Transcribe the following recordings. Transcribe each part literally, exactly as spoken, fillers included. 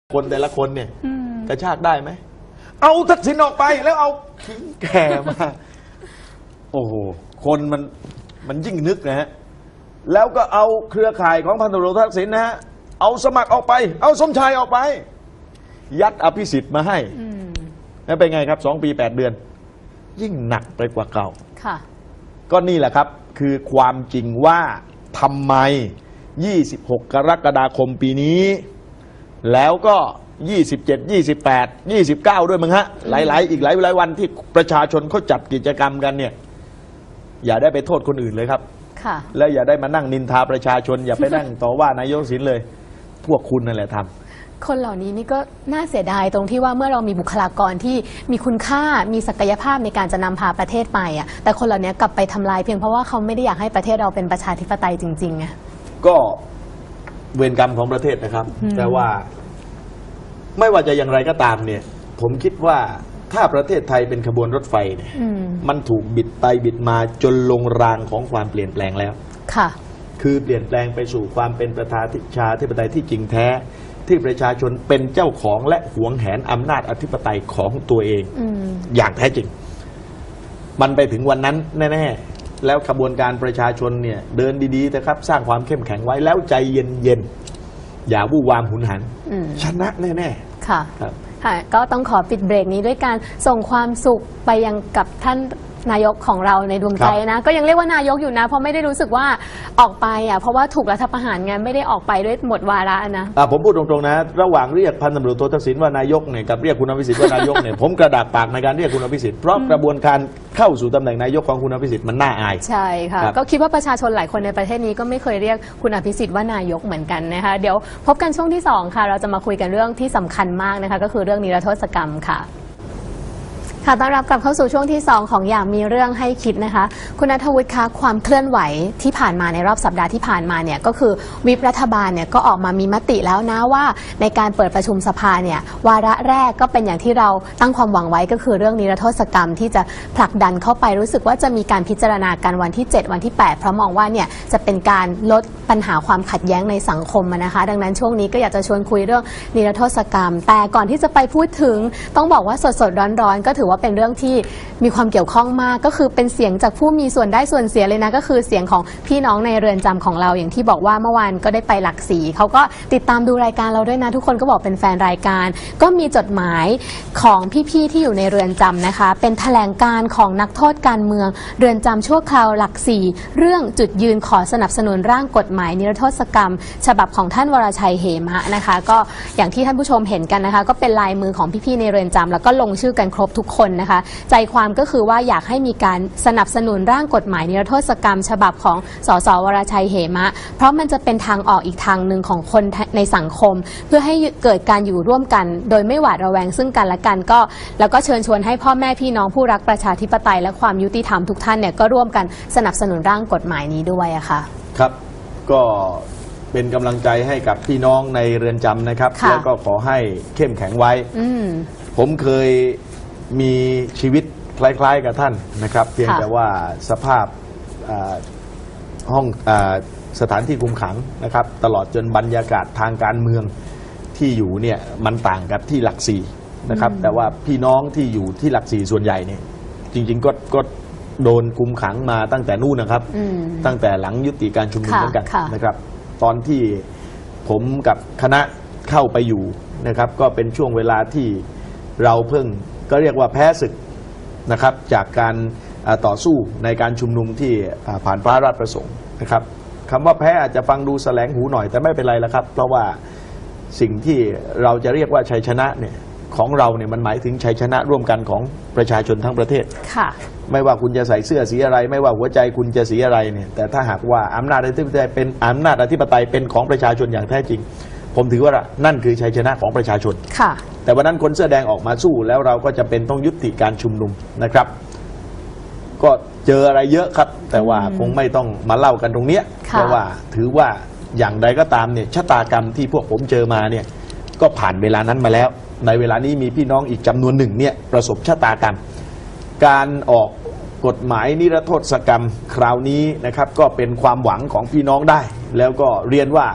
คนแต่ละคนเนี่ยกระชากได้ไหมเอาทักษิณออกไปแล้วเอาขิงแก่มาโอ้โหคนมันมันยิ่งนึกนะฮะแล้วก็เอาเครือข่ายของพันตำรวจทักษิณนะฮะเอาสมัครออกไปเอาสมชายออกไปยัดอภิสิทธิ์มาให้แล้วเป็นไงครับสองปีแปดเดือนยิ่งหนักไปกว่าเก่าค่ะก็นี่แหละครับคือความจริงว่าทำไมยี่สิบหกกรกฎาคมปีนี้แล้วก็ยี่สิบเจ็ด ยี่สิบแปด ยี่สิบเก้าด้วยมั้งฮะหลายๆอีกหลายหลายวันที่ประชาชนเขาจัดกิจกรรมกันเนี่ยอย่าได้ไปโทษคนอื่นเลยครับค่ะและอย่าได้มานั่งนินทาประชาชนอย่าไปนั่งต่อว่านายกศิลป์เลยพวกคุณนั่นแหละทำคนเหล่านี้นี่ก็น่าเสียดายตรงที่ว่าเมื่อเรามีบุคลากรที่มีคุณค่ามีศักยภาพในการจะนำพาประเทศไปอ่ะแต่คนเหล่านี้กลับไปทำลายเพียงเพราะว่าเขาไม่ได้อยากให้ประเทศเราเป็นประชาธิปไตยจริงๆไงก็เวรกรรมของประเทศนะครับแต่ว่าไม่ว่าจะอย่างไรก็ตามเนี่ยผมคิดว่าถ้าประเทศไทยเป็นขบวนรถไฟเนี่ยมันถูกบิดไปบิดมาจนลงรางของความเปลี่ยนแปลงแล้วค่ะคือเปลี่ยนแปลงไปสู่ความเป็นประชาธิปไตยที่จริงแท้ที่ประชาชนเป็นเจ้าของและหวงแหนอำนาจอธิปไตยของตัวเองอย่างแท้จริงมันไปถึงวันนั้นแน่ๆแล้วขบวนการประชาชนเนี่ยเดินดีๆนะครับสร้างความเข้มแข็งไว้แล้วใจเย็นๆอย่าวู่วามหุนหันชนะแน่ๆค่ะครับก็ต้องขอปิดเบรกนี้ด้วยการส่งความสุขไปยังกับท่านนายกของเราในดวงใจนะก็ยังเรียกว่านายกอยู่นะเพราะไม่ได้รู้สึกว่าออกไปอ่ะเพราะว่าถูกรัฐประหารไงไม่ได้ออกไปด้วยหมดวาระนะผมพูดตรงๆนะระหว่างเรียกพันตำรวจโททักษิณว่านายกเนี่ยกับเรียกคุณอภิสิทธิ์ว่านายกเนี่ยผมกระดากปากในการเรียกคุณอภิสิทธิ์เพราะกระบวนการเข้าสู่ตำแหน่งนายกของคุณอภิสิทธิ์มันน่าอายใช่ค่ะก็คิดว่าประชาชนหลายคนในประเทศนี้ก็ไม่เคยเรียกคุณอภิสิทธิ์ว่านายกเหมือนกันนะคะเดี๋ยวพบกันช่วงที่สองค่ะเราจะมาคุยกันเรื่องที่สำคัญมากนะคะก็คือเรื่องนิรโทษกรรมค่ะค่ะต้อนรับกลับเข้าสู่ช่วงที่สองของอย่างมีเรื่องให้คิดนะคะคุณณัฐวุฒิคะความเคลื่อนไหวที่ผ่านมาในรอบสัปดาห์ที่ผ่านมาเนี่ยก็คือวิปรัฐบาลเนี่ยก็ออกมามีมติแล้วนะว่าในการเปิดประชุมสภาเนี่ยวาระแรกก็เป็นอย่างที่เราตั้งความหวังไว้ก็คือเรื่องนิรโทษกรรมที่จะผลักดันเข้าไปรู้สึกว่าจะมีการพิจารณากันวันที่เจ็ดวันที่แปดเพราะมองว่าเนี่ยจะเป็นการลดปัญหาความขัดแย้งในสังคมนะคะดังนั้นช่วงนี้ก็อยากจะชวนคุยเรื่องนิรโทษกรรมแต่ก่อนที่จะไปพูดถึงต้องบอกว่าสดๆร้อนๆก็ถือว่าเป็นเรื่องที่มีความเกี่ยวข้องมากก็คือเป็นเสียงจากผู้มีส่วนได้ส่วนเสียเลยนะก็คือเสียงของพี่น้องในเรือนจำของเราอย่างที่บอกว่าเมื่อวานก็ได้ไปหลักสี่เขาก็ติดตามดูรายการเราด้วยนะทุกคนก็บอกเป็นแฟนรายการก็มีจดหมายของพี่ๆที่อยู่ในเรือนจำนะคะเป็นแถลงการของนักโทษการเมืองเรือนจำชั่วคราวหลักสี่เรื่องจุดยืนขอสนับสนุนร่างกฎหมายนิรโทษกรรมฉบับของท่านวรชัยเหมะนะคะก็อย่างที่ท่านผู้ชมเห็นกันนะคะก็เป็นลายมือของพี่ๆในเรือนจำแล้วก็ลงชื่อกันครบทุกคนนะคะใจความก็คือว่าอยากให้มีการสนับสนุนร่างกฎหมายนิรโทษกรรมฉบับของสสวรชัยเหมะเพราะมันจะเป็นทางออกอีกทางหนึ่งของคนในสังคมเพื่อให้เกิดการอยู่ร่วมกันโดยไม่หวาดระแวงซึ่งกันและกันก็แล้วก็เชิญชวนให้พ่อแม่พี่น้องผู้รักประชาธิปไตยและความยุติธรรมทุกท่านเนี่ยก็ร่วมกันสนับสนุนร่างกฎหมายนี้ด้วยอะค่ะครับก็เป็นกำลังใจให้กับพี่น้องในเรือนจำนะครับแล้วก็ขอให้เข้มแข็งไว้ผมเคยมีชีวิตคล้ายๆกับท่านนะครับเพียงแต่ว่าสภาพห้องสถานที่คุมขังนะครับตลอดจนบรรยากาศทางการเมืองที่อยู่เนี่ยมันต่างกับที่หลักสี่นะครับแต่ว่าพี่น้องที่อยู่ที่หลักสี่ส่วนใหญ่เนี่ยจริงๆก็ก็โดนคุมขังมาตั้งแต่นู่นนะครับตั้งแต่หลังยุติการชุมนุมเหมือนกันนะครับตอนที่ผมกับคณะเข้าไปอยู่นะครับก็เป็นช่วงเวลาที่เราเพิ่งก็เรียกว่าแพ้ศึกนะครับจากการต่อสู้ในการชุมนุมที่ผ่านฟ้าราชประสงค์นะครับคำว่าแพ้อาจจะฟังดูแสลงหูหน่อยแต่ไม่เป็นไรแล้วครับเพราะว่าสิ่งที่เราจะเรียกว่าชัยชนะเนี่ยของเราเนี่ยมันหมายถึงชัยชนะร่วมกันของประชาชนทั้งประเทศค่ะไม่ว่าคุณจะใส่เสื้อสีอะไรไม่ว่าหัวใจคุณจะสีอะไรเนี่ยแต่ถ้าหากว่าอำนาจอธิปไตยเป็นอำนาจอธิปไตยเป็นของประชาชนอย่างแท้จริงผมถือว่านั่นคือชัยชนะของประชาชนค่ะแต่วันนั้นคนเสื้อแดงออกมาสู้แล้วเราก็จะเป็นต้องยุติการชุมนุมนะครับก็เจออะไรเยอะครับแต่ว่าคงไม่ต้องมาเล่ากันตรงนี้เพราะว่าถือว่าอย่างใดก็ตามเนี่ยชะตากรรมที่พวกผมเจอมาเนี่ยก็ผ่านเวลานั้นมาแล้วในเวลานี้มีพี่น้องอีกจำนวนหนึ่งเนี่ยประสบชะตากรรมการออกกฎหมายนิรโทษกรรมคราวนี้นะครับก็เป็นความหวังของพี่น้องได้แล้วก็เรียนว่า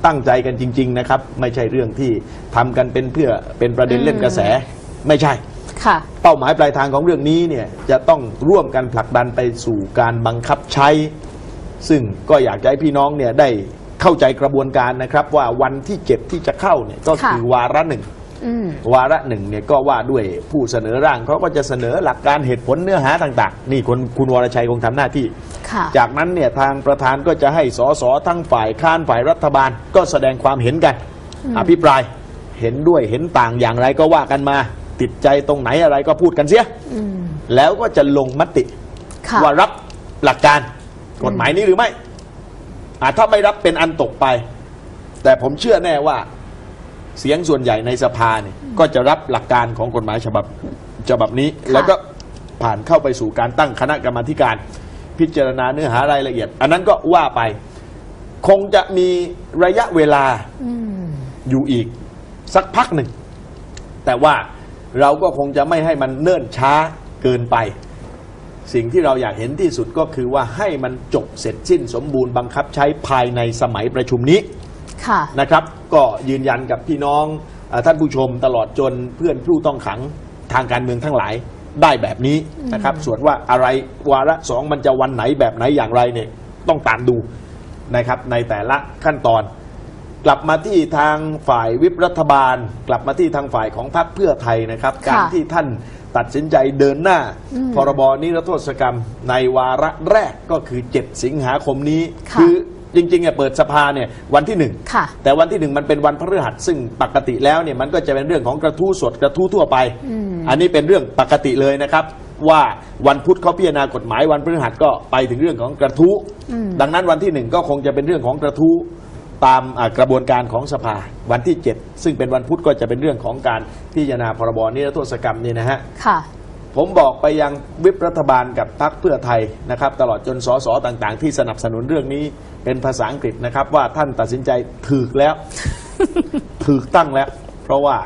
ตั้งใจกันจริงๆนะครับไม่ใช่เรื่องที่ทำกันเป็นเพื่อเป็นประเด็นเล่นกระแสไม่ใช่ค่ะเป้าหมายปลายทางของเรื่องนี้เนี่ยจะต้องร่วมกันผลักดันไปสู่การบังคับใช้ซึ่งก็อยากให้พี่น้องเนี่ยได้เข้าใจกระบวนการนะครับว่าวันที่เจ็ดที่จะเข้าเนี่ยก็คือวาระหนึ่งวาระหนึ่งเนี่ยก็ว่าด้วยผู้เสนอร่างเขาก็จะเสนอหลักการเหตุผลเนื้อหาต่างๆนี่คุณคุณวรชัยคงทำหน้าที่จากนั้นเนี่ยทางประธานก็จะให้สสทั้งฝ่ายค้านฝ่ายรัฐบาลก็แสดงความเห็นกันอภิปรายเห็นด้วยเห็นต่างอย่างไรก็ว่ากันมาติดใจตรงไหนอะไรก็พูดกันเสียแล้วก็จะลงมติว่ารับหลักการกฎหมายนี้หรือไม่ถ้าไม่รับเป็นอันตกไปแต่ผมเชื่อแน่ว่าเสียงส่วนใหญ่ในสภาเนี่ยก็จะรับหลักการของกฎหมายฉบับฉบับนี้แล้วก็ผ่านเข้าไปสู่การตั้งคณะกรรมาธิการพิจารณาเนื้อหารายละเอียดอันนั้นก็ว่าไปคงจะมีระยะเวลาอยู่อีกสักพักหนึ่งแต่ว่าเราก็คงจะไม่ให้มันเนิ่นช้าเกินไปสิ่งที่เราอยากเห็นที่สุดก็คือว่าให้มันจบเสร็จสิ้นสมบูรณ์บังคับใช้ภายในสมัยประชุมนี้นะครับก็ยืนยันกับพี่น้องท่านผู้ชมตลอดจนเพื่อนผู้ต้องขังทางการเมืองทั้งหลายได้แบบนี้นะครับส่วนว่าอะไรวาระสองมันจะวันไหนแบบไหนอย่างไรเนี่ยต้องตามดูนะครับในแต่ละขั้นตอนกลับมาที่ทางฝ่ายวิปรัฐบาลกลับมาที่ทางฝ่ายของพรรคเพื่อไทยนะครับการที่ท่านตัดสินใจเดินหน้าพรบนิรโทษกรรมในวาระแรกก็คือเจ็ดสิงหาคมนี้คือจริงๆเนี่ยเปิดสภาเนี่ยวันที่หนึ่งแต่วันที่หนึ่งมันเป็นวันพฤหัสซึ่งปกติแล้วเนี่ยมันก็จะเป็นเรื่องของกระทู้สดกระทู้ทั่วไป อ, อันนี้เป็นเรื่องปกติเลยนะครับว่าวันพุธเขาพิจารณากฎหมายวันพฤหัสก็ไปถึงเรื่องของกระทู้ดังนั้นวันที่หนึ่งก็คงจะเป็นเรื่องของกระทู้ตามกระบวนการของสภาวันที่เจ็ดซึ่งเป็นวันพุธก็จะเป็นเรื่องของการพิจารณาพรบนิรโทษกรรมนี่นะฮะผมบอกไปยังวิปรัฐบาลกับพรรคเพื่อไทยนะครับตลอดจนสสต่างๆที่สนับสนุนเรื่องนี้เป็นภาษาอังกฤษนะครับว่าท่านตัดสินใจถูกแล้ว ถูกตั้งแล้วเพราะว่า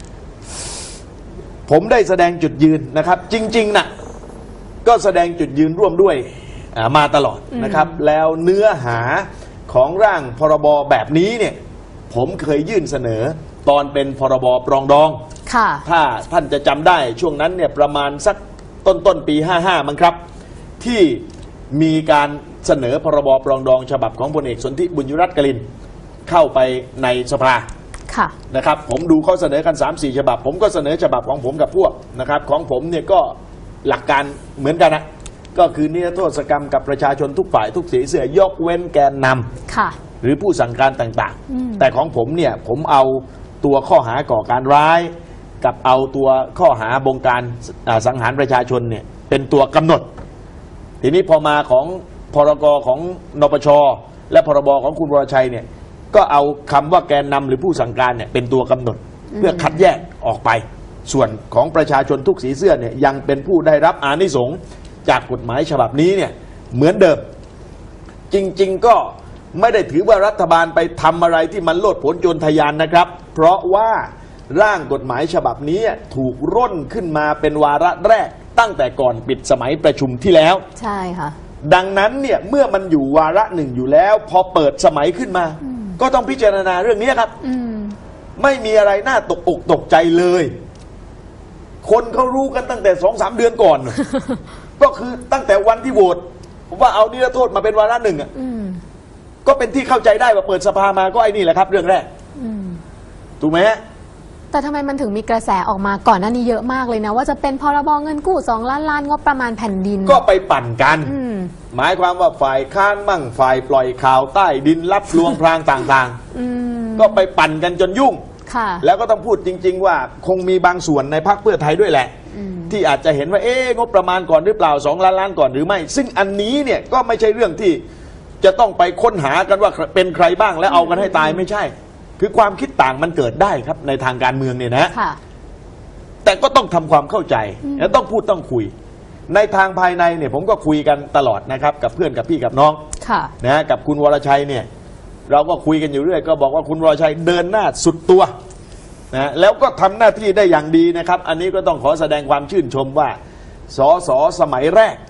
ผมได้แสดงจุดยืนนะครับจริงๆนะก็แสดงจุดยืนร่วมด้วยมาตลอดนะครับแล้วเนื้อหาของร่างพรบแบบนี้เนี่ยผมเคยยื่นเสนอตอนเป็นพรบปรองดองถ้าท่านจะจำได้ช่วงนั้นเนี่ยประมาณสักต้นต้นปีห้าห้ามั้งครับที่มีการเสนอพรบปรองดองฉบับของพลเอกสนธิบุญยรัตน์กลินเข้าไปในสภานะครับผมดูเขาเสนอกัน สามสี่ ฉบับผมก็เสนอฉบับของผมกับพวกนะครับของผมเนี่ยก็หลักการเหมือนกันนะก็คือนิรโทษกรรมกับประชาชนทุกฝ่ายทุกสีเสื้อยกเว้นแกนนำหรือผู้สั่งการต่างๆแต่ของผมเนี่ยผมเอาตัวข้อหาก่อการร้ายกับเอาตัวข้อหาบงการสังหารประชาชนเนี่ยเป็นตัวกำหนดทีนี้พอมาของพรกของนปชและพรบของคุณวรชัยเนี่ยก็เอาคำว่าแกนนำหรือผู้สั่งการเนี่ยเป็นตัวกำหนดเพื่อคัดแยกออกไปส่วนของประชาชนทุกสีเสื้อเนี่ยยังเป็นผู้ได้รับอานิสงส์จากกฎหมายฉบับนี้เนี่ยเหมือนเดิมจริงๆก็ไม่ได้ถือว่ารัฐบาลไปทำอะไรที่มันโลดโผนโจรทยานนะครับเพราะว่าร่างกฎหมายฉบับนี้ถูกร่นขึ้นมาเป็นวาระแรกตั้งแต่ก่อนปิดสมัยประชุมที่แล้วใช่ค่ะดังนั้นเนี่ยเมื่อมันอยู่วาระหนึ่งอยู่แล้วพอเปิดสมัยขึ้นมาก็ต้องพิจารณาเรื่องนี้ครับไม่มีอะไรน่าตกอกตกใจเลยคนเขารู้กันตั้งแต่สองสามเดือนก่อน ก็คือตั้งแต่วันที่โหวตว่าเอานิรโทษมาเป็นวาระหนึ่งอ่ะก็เป็นที่เข้าใจได้ว่าเปิดสภามาก็ไอ้นี่แหละครับเรื่องแรกถูกไหมฮะแต่ทำไมมันถึงมีกระแสออกมาก่อนหน้านี้เยอะมากเลยนะว่าจะเป็นพรบเงินกู้สองล้านล้านงบประมาณแผ่นดินก็ไปปั่นกันหมายความว่าฝ่ายค้านมั่งฝ่ายปล่อยข่าวใต้ดินรับลวงพรางต่างๆก็ไปปั่นกันจนยุ่งแล้วก็ต้องพูดจริงๆว่าคงมีบางส่วนในพรรคเพื่อไทยด้วยแหละที่อาจจะเห็นว่าเอ๊ะงบประมาณก่อนหรือเปล่าสองล้านล้านก่อนหรือไม่ซึ่งอันนี้เนี่ยก็ไม่ใช่เรื่องที่จะต้องไปค้นหากันว่าเป็นใครบ้างแล้วเอากันให้ตายไม่ใช่คือความคิดต่างมันเกิดได้ครับในทางการเมืองเนี่ยนะแต่ก็ต้องทำความเข้าใจและต้องพูดต้องคุยในทางภายในเนี่ยผมก็คุยกันตลอดนะครับกับเพื่อนกับพี่กับน้องนะกับคุณวรชัยเนี่ยเราก็คุยกันอยู่เรื่อยก็บอกว่าคุณวรชัยเดินหน้าสุดตัวนะแล้วก็ทำหน้าที่ได้อย่างดีนะครับอันนี้ก็ต้องขอแสดงความชื่นชมว่าสสสมัยแรก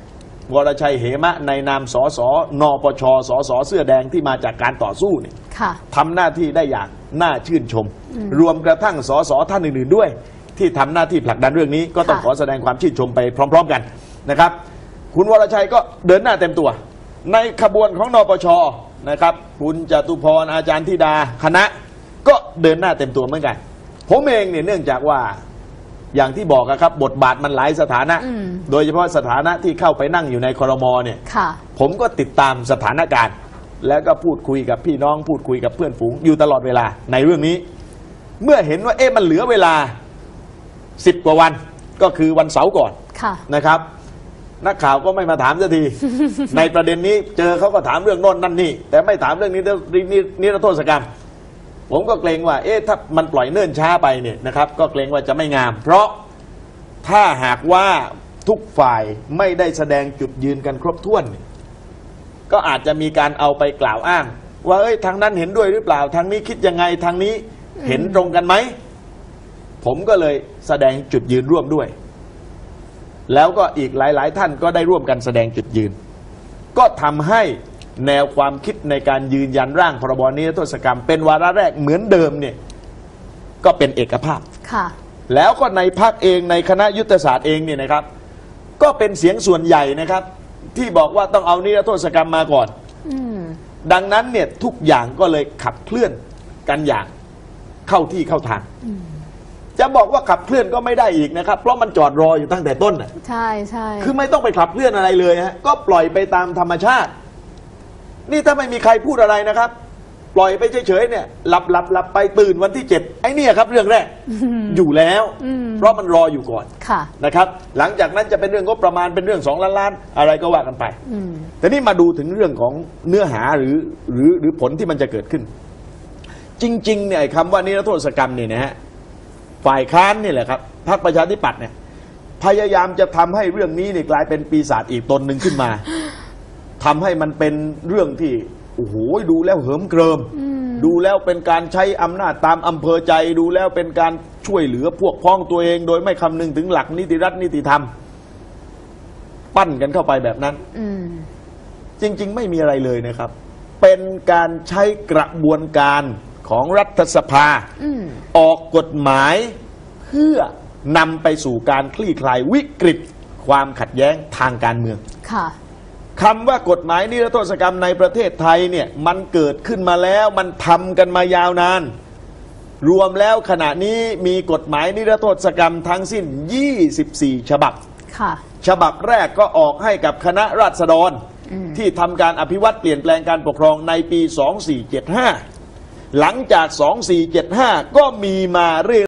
วรชัยเหมะในนามสสนปชสสเสื้อแดงที่มาจากการต่อสู้เนี่ยทำหน้าที่ได้อย่างน่าชื่นชม รวมกระทั่งสสท่านอื่นๆด้วยที่ทำหน้าที่ผลักดันเรื่องนี้ก็ต้องขอแสดงความชื่นชมไปพร้อมๆกันนะครับคุณวรชัยก็เดินหน้าเต็มตัวในขบวนของนปชนะครับคุณจตุพรอาจารย์ธิดาคณะก็เดินหน้าเต็มตัวเหมือนกันผมเองเนี่ยเนื่องจากว่าอย่างที่บอกครับบทบาทมันหลายสถานะ โดยเฉพาะสถานะที่เข้าไปนั่งอยู่ในครมเนี่ยผมก็ติดตามสถานการณ์แล้วก็พูดคุยกับพี่น้องพูดคุยกับเพื่อนฝูงอยู่ตลอดเวลาในเรื่องนี้เมื่อเห็นว่าเอ๊ะมันเหลือเวลาสิบกว่าวันก็คือวันเสาร์ก่อนนะครับนักข่าวก็ไม่มาถามสักที ในประเด็นนี้เจอเขาก็ถามเรื่องโน่นนั่นนี่แต่ไม่ถามเรื่องนี้นิรโทษกรรมผมก็เกรงว่าเอ๊ะถ้ามันปล่อยเนิ่นช้าไปเนี่ยนะครับก็เกรงว่าจะไม่งามเพราะถ้าหากว่าทุกฝ่ายไม่ได้แสดงจุดยืนกันครบถ้วนก็อาจจะมีการเอาไปกล่าวอ้างว่าเอ้ยทางนั้นเห็นด้วยหรือเปล่าทางนี้คิดยังไงทางนี้เห็นตรงกันไหมผมก็เลยแสดงจุดยืนร่วมด้วยแล้วก็อีกหลายๆท่านก็ได้ร่วมกันแสดงจุดยืนก็ทำให้แนวความคิดในการยืนยันร่างพรบนิรโทษกรรมเป็นวาระแรกเหมือนเดิมเนี่ยก็เป็นเอกภาพค่ะแล้วก็ในพรรคเองในคณะยุทธศาสตร์เองเนี่ยนะครับก็เป็นเสียงส่วนใหญ่นะครับที่บอกว่าต้องเอานิรโทษกรรมมาก่อนดังนั้นเนี่ยทุกอย่างก็เลยขับเคลื่อนกันอย่างเข้าที่เข้าทางจะบอกว่าขับเคลื่อนก็ไม่ได้อีกนะครับเพราะมันจอดรออยู่ตั้งแต่ต้นน่ะใช่ใช่คือไม่ต้องไปขับเคลื่อนอะไรเลยฮะก็ปล่อยไปตามธรรมชาตินี่ถ้าไม่มีใครพูดอะไรนะครับปล่อยไปเฉยๆเนี่ยหลับหลับหลับไปตื่นวันที่เจ็ดไอ้นี่ครับเรื่องแรก อยู่แล้วเพราะมันรออยู่ก่อนนะครับหลังจากนั้นจะเป็นเรื่องงบประมาณเป็นเรื่องสองล้านล้านอะไรก็ว่ากันไปแต่นี่มาดูถึงเรื่องของเนื้อหาหรือหรือหรือผลที่มันจะเกิดขึ้นจริงๆเนี่ยคำว่านิรโทษกรรมเนี่ยนะฮะฝ่ายค้านนี่แหละครับพรรคประชาธิปัตย์เนี่ยพยายามจะทำให้เรื่องนี้เนี่ยกลายเป็นปีศาจอีกตนหนึ่งขึ้นมาทำให้มันเป็นเรื่องที่โอ้โหดูแล้วเหิมเกริมดูแล้วเป็นการใช้อำนาจตามอำเภอใจดูแล้วเป็นการช่วยเหลือพวกพ้องตัวเองโดยไม่คำนึงถึงหลักนิติรัฐนิติธรรมปั้นกันเข้าไปแบบนั้นจริงๆไม่มีอะไรเลยนะครับเป็นการใช้กระบวนการของรัฐสภาออกกฎหมายเพื่อนำไปสู่การคลี่คลายวิกฤตความขัดแย้งทางการเมืองคำว่ากฎหมายนิรโทษกรรมในประเทศไทยเนี่ยมันเกิดขึ้นมาแล้วมันทำกันมายาวนานรวมแล้วขณะนี้มีกฎหมายนิรโทษกรรมทั้งสิ้นยี่สิบสี่ฉบับฉบับแรกก็ออกให้กับคณะราษฎรที่ทำการอภิวัตเปลี่ยนแปลงการปกครองในปีสองสี่เจ็ดห้าหลังจากสองสี่เจ็ดห้าก็มีมาเรื่อย